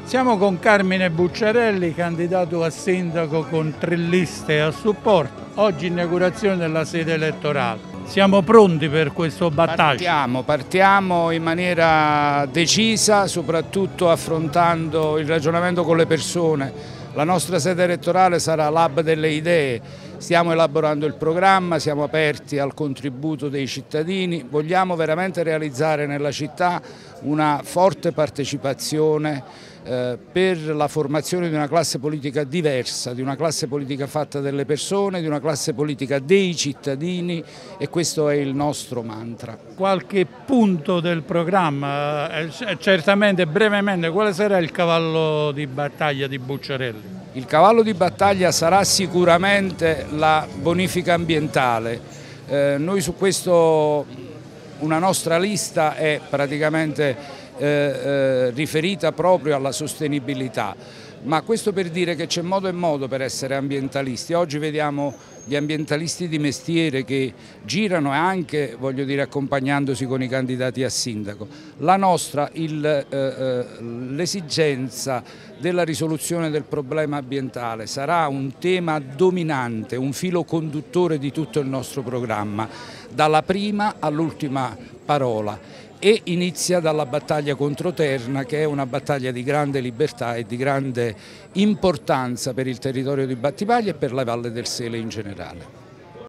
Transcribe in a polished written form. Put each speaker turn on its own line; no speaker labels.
Siamo con Carmine Bucciarelli, candidato a sindaco con 3 liste a supporto. Oggi inaugurazione della sede elettorale. Siamo pronti per questo battaglio?
Partiamo in maniera decisa, soprattutto affrontando il ragionamento con le persone. La nostra sede elettorale sarà l'hub delle idee, stiamo elaborando il programma, siamo aperti al contributo dei cittadini, vogliamo veramente realizzare nella città una forte partecipazione per la formazione di una classe politica diversa, di una classe politica fatta delle persone, di una classe politica dei cittadini, e questo è il nostro mantra.
Qualche punto del programma, certamente brevemente, quale sarà il cavallo di battaglia di Bucciarelli?
Il cavallo di battaglia sarà sicuramente la bonifica ambientale. Noi su questo, una nostra lista è praticamente riferita proprio alla sostenibilità, ma questo per dire che c'è modo e modo per essere ambientalisti. Oggi vediamo gli ambientalisti di mestiere che girano, e anche, voglio dire, accompagnandosi con i candidati a sindaco. La nostra, l'esigenza della risoluzione del problema ambientale sarà un tema dominante, un filo conduttore di tutto il nostro programma, dalla prima all'ultima parola. E inizia dalla battaglia contro Terna, che è una battaglia di grande libertà e di grande importanza per il territorio di Battipaglia e per la Valle del Sele in generale.